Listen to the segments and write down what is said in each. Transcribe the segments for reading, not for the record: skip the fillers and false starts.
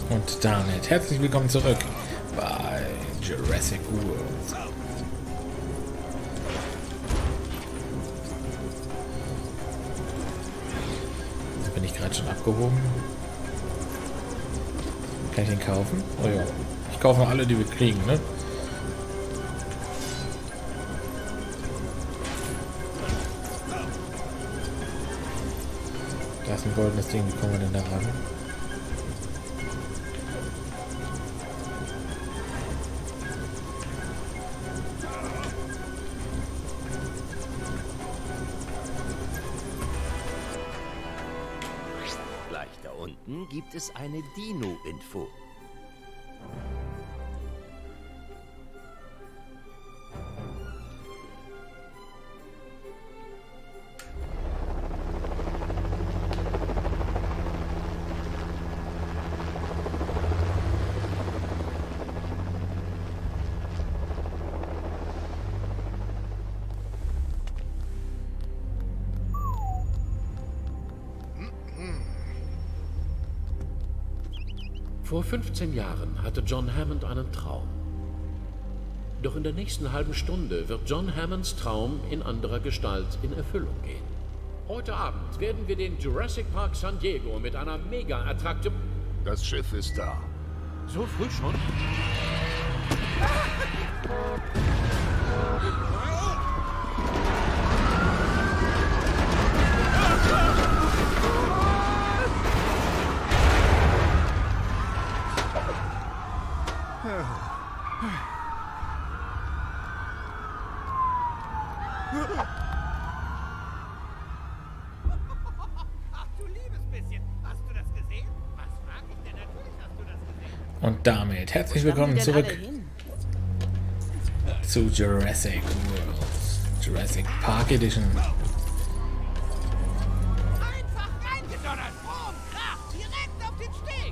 Und damit herzlich willkommen zurück bei Jurassic World. Bin ich gerade schon abgehoben? Kann ich den kaufen? Oh ja. Ich kaufe alle, die wir kriegen, ne? Da ist ein goldenes Ding. Wie kommen wir denn da ran? Gleich da unten gibt es eine Dino-Info. Vor 15 Jahren hatte John Hammond einen Traum. Doch in der nächsten halben Stunde wird John Hammonds Traum in anderer Gestalt in Erfüllung gehen. Heute Abend werden wir den Jurassic Park San Diego mit einer Mega-Attraktion... Das Schiff ist da. So früh schon? Und damit herzlich willkommen zurück zu Jurassic World. Jurassic Park Edition. Einfach reingedonnert! Boom! Krach! Direkt auf den Steg!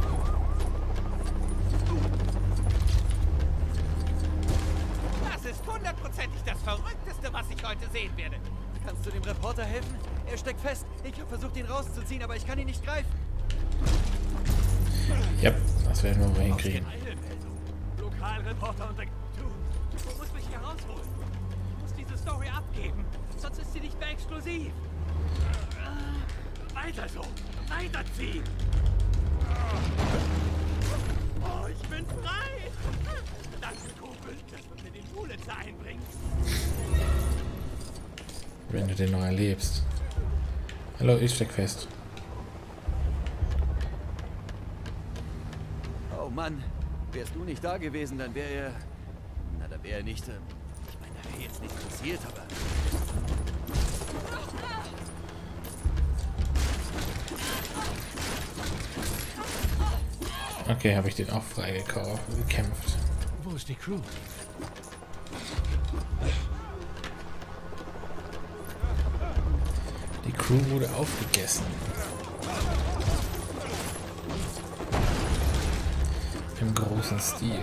Das ist hundertprozentig das Verrückteste, was ich heute sehen werde. Kannst du dem Reporter helfen? Er steckt fest. Ich habe versucht, ihn rauszuziehen, aber ich kann ihn nicht greifen. Ja, das werden wir wohl hinkriegen. Lokalreporter und du musst mich hier rausholen. Ich muss diese Story abgeben, sonst ist sie nicht mehr exklusiv. Weiter so, weiterziehen. Oh, ich bin frei. Danke, Kumpel, dass du mir den Pulitzer einbringst. Wenn du den noch erlebst. Hallo, ich steck fest. Oh Mann, wärst du nicht da gewesen, dann wäre er... Na, dann wäre er nicht... ich meine, da wäre jetzt nichts passiert, aber... Okay, habe ich den auch gekämpft. Wo ist die Crew? Die Crew wurde aufgegessen. Im großen Stil.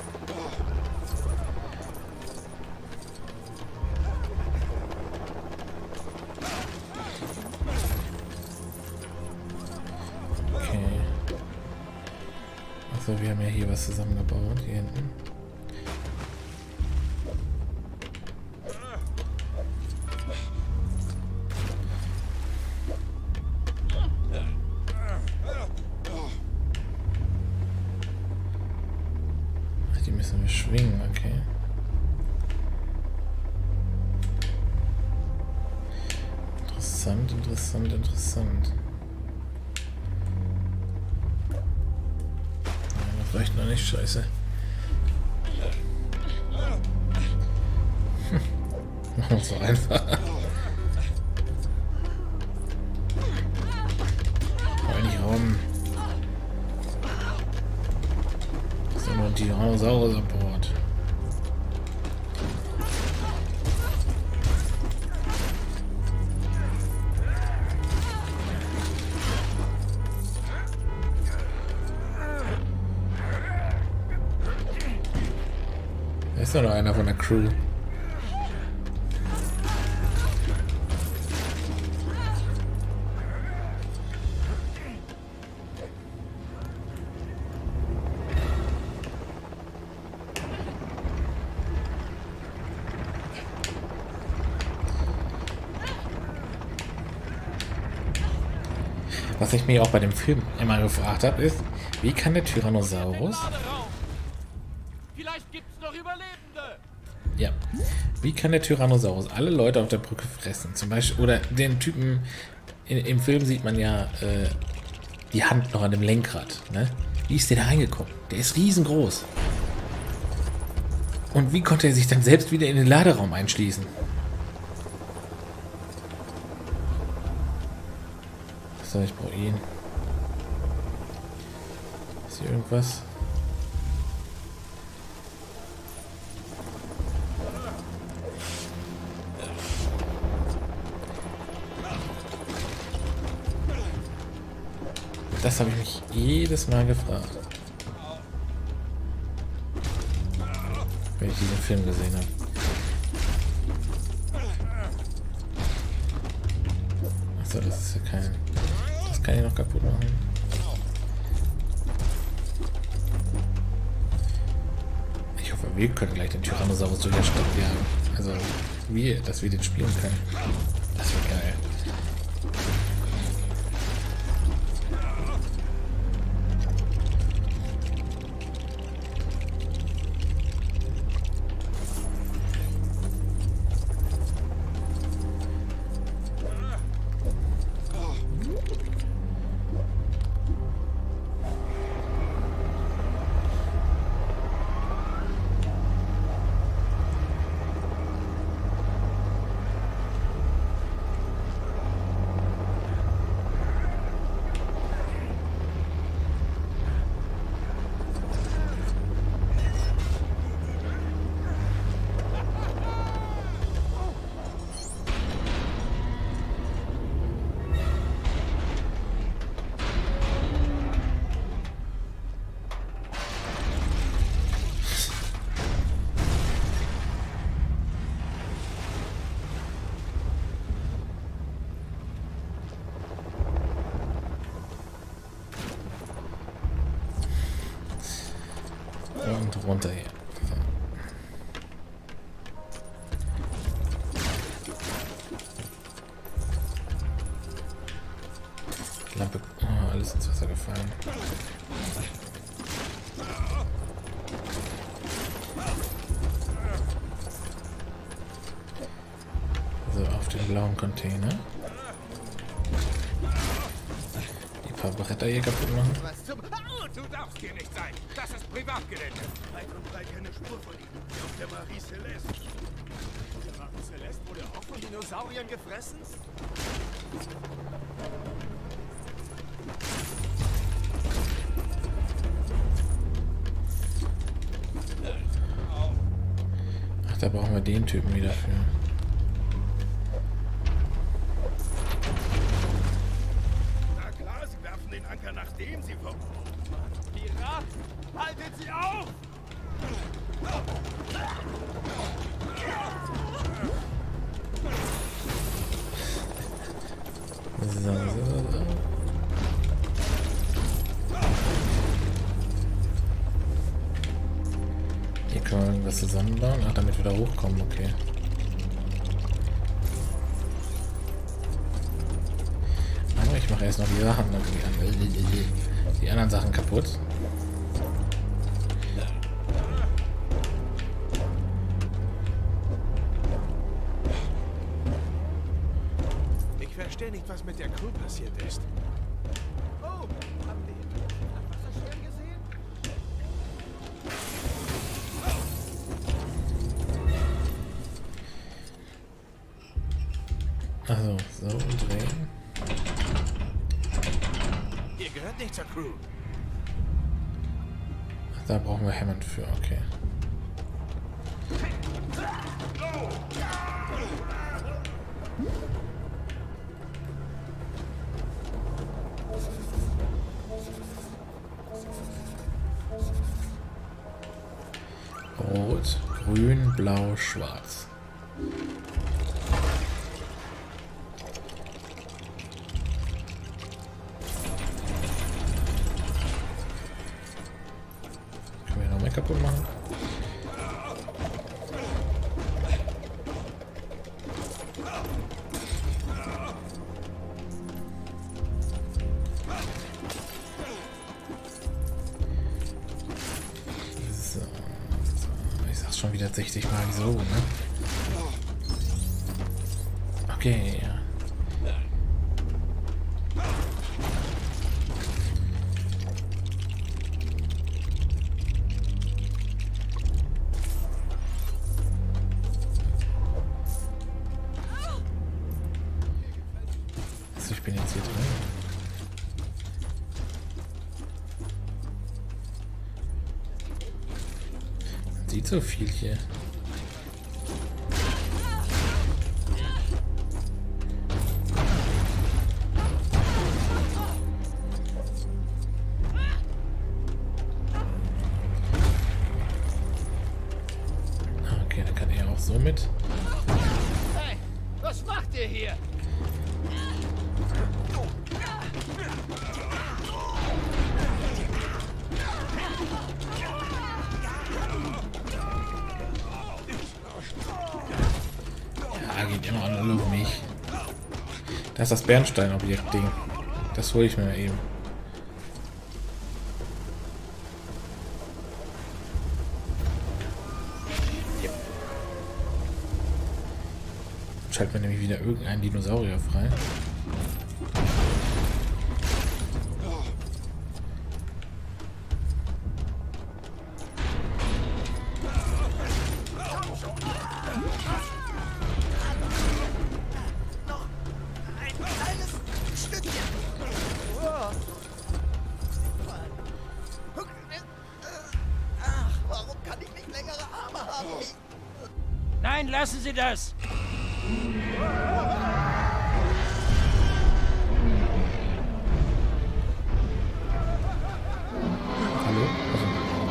Okay. Achso, wir haben ja hier was zusammengebaut, hier hinten. Die müssen wir schwingen, okay. Interessant, interessant, interessant. Ja, das reicht noch nicht, scheiße. Machen wir es so einfach. Heul nicht rum. Das ist nur ein Tyrannosaurus an Bord. Da ist doch noch einer von der Crew. Was ich mir auch bei dem Film immer gefragt habe, ist, wie kann der Tyrannosaurus... Vielleicht gibt's noch Überlebende. Ja. Wie kann der Tyrannosaurus alle Leute auf der Brücke fressen? Zum Beispiel, oder den Typen, im Film sieht man ja die Hand noch an dem Lenkrad. Ne? Wie ist der da reingekommen? Der ist riesengroß. Und wie konnte er sich dann selbst wieder in den Laderaum einschließen? So, ich brauche ihn. Ist hier irgendwas? Das habe ich mich jedes Mal gefragt. Wenn ich diesen Film gesehen habe. Achso, das ist ja kein... Das kann ich noch kaputt machen. Ich hoffe, wir können gleich den Tyrannosaurus durch die Stadt jagen. Also, dass wir den spielen können. Das wäre geil. Und runter hier. So. Lampe. Oh, alles ins Wasser gefallen. So, auf den blauen Container. Die paar Bretter hier kaputt machen. Du darfst hier nicht sein. Das ist Privatgelände. Weit und breit keine Spur von ihm. Auf der Marie Celeste. Der Marie Celeste wurde auch von Dinosauriern gefressen? Ach, da brauchen wir den Typen wieder für. Na klar, sie werfen den Anker, nachdem sie vom... Piraten, haltet sie auf! So. Hier können wir irgendwas zusammenbauen. Ach, damit wir da hochkommen, okay. Aber ich mache erst noch die Sachen, die anderen Sachen kaputt. Ich verstehe nicht, was mit der Crew passiert ist. Oh, haben die Wasserschwert gesehen? Also, so drehen. Ihr gehört nicht zur Crew. Ach, da brauchen wir Hammond für, okay. Rot, grün, blau, schwarz. Können wir noch mehr kaputt machen? schon wieder 60 Mal so, ne? Okay, ja. Also ich bin jetzt hier drin. Man sieht so viel hier. Okay, dann kann er auch so mit. Hey, was macht ihr hier? Ja, geht immer nur um mich. Das ist das Bernstein-Objekt-Ding. Das hole ich mir mal eben. Schalten wir nämlich wieder irgendeinen Dinosaurier frei. Warum kann ich nicht längere Arme haben? Nein, lassen Sie das! Hallo? Also,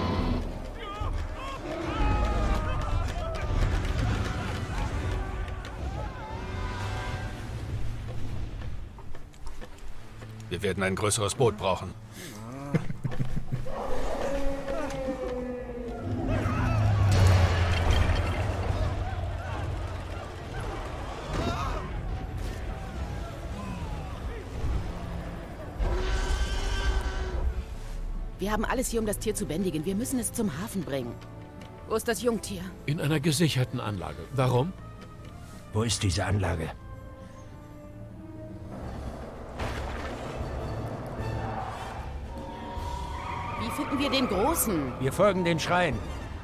Wir werden ein größeres Boot brauchen. Wir haben alles hier, um das Tier zu bändigen. Wir müssen es zum Hafen bringen. Wo ist das Jungtier? In einer gesicherten Anlage. Warum? Wo ist diese Anlage? Wie finden wir den Großen? Wir folgen den Schreien.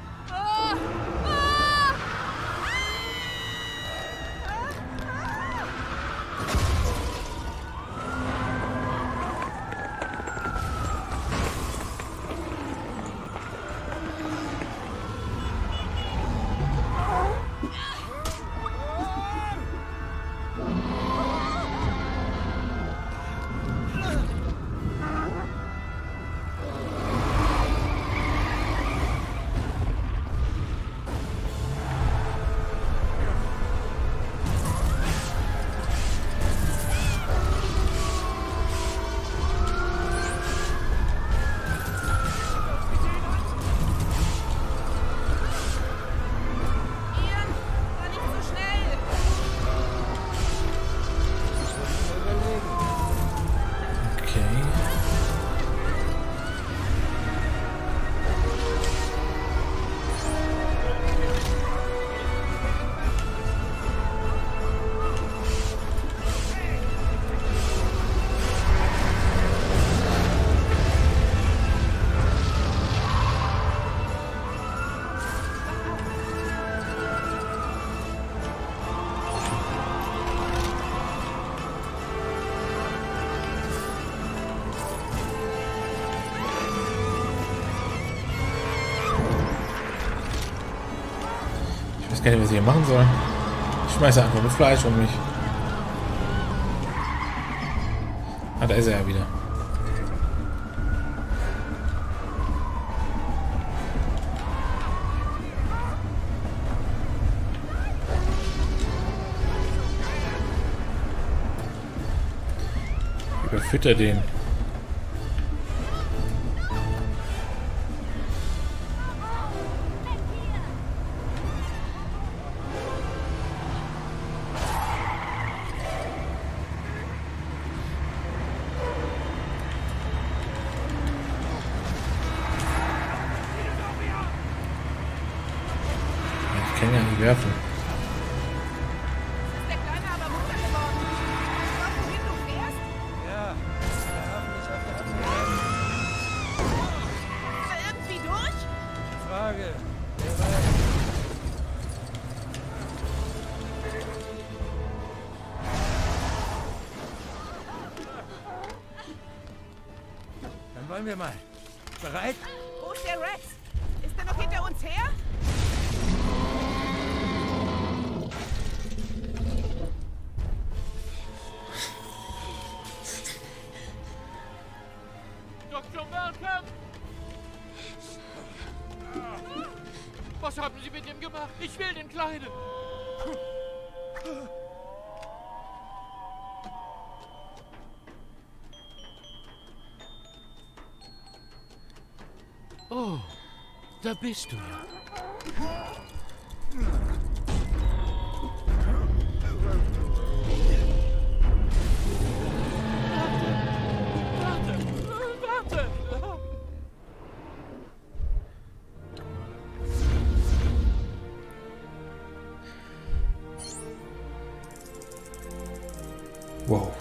ich weiß gar nicht, was ich hier machen soll. Ich schmeiße einfach mit Fleisch um mich. Ah, da ist er ja wieder. Überfütter den. werfen. Ist der Kleine aber munter geworden? Weißt du, wohin du fährst? Ja, der Hafen ist auf der anderen Seite. Ist er irgendwie durch? Frage. Wer weiß. Dann wollen wir mal. Bereit? Wo ist der Rex? Ist er noch hinter uns her? Dr. Malcolm! Was haben Sie mit ihm gemacht? Ich will den Kleinen! Oh, da bist du ja. Warte! Wow.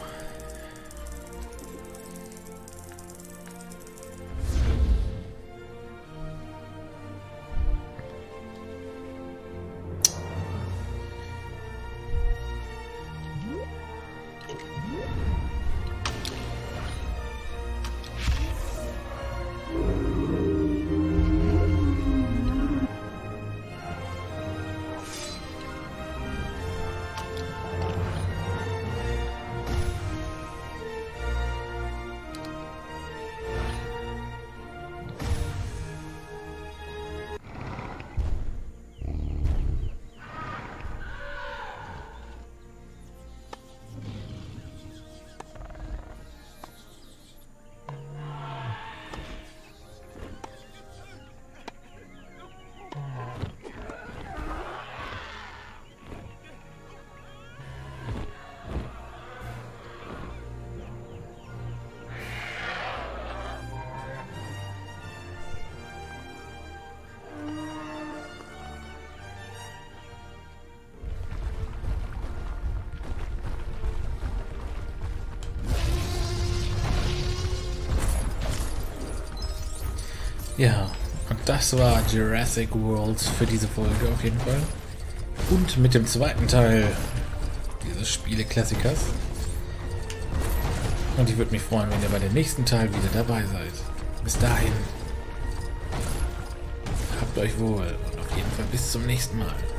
Ja, und das war Jurassic World für diese Folge auf jeden Fall. Und mit dem zweiten Teil dieses Spiele-Klassikers. Und ich würde mich freuen, wenn ihr bei dem nächsten Teil wieder dabei seid. Bis dahin. Habt euch wohl und auf jeden Fall bis zum nächsten Mal.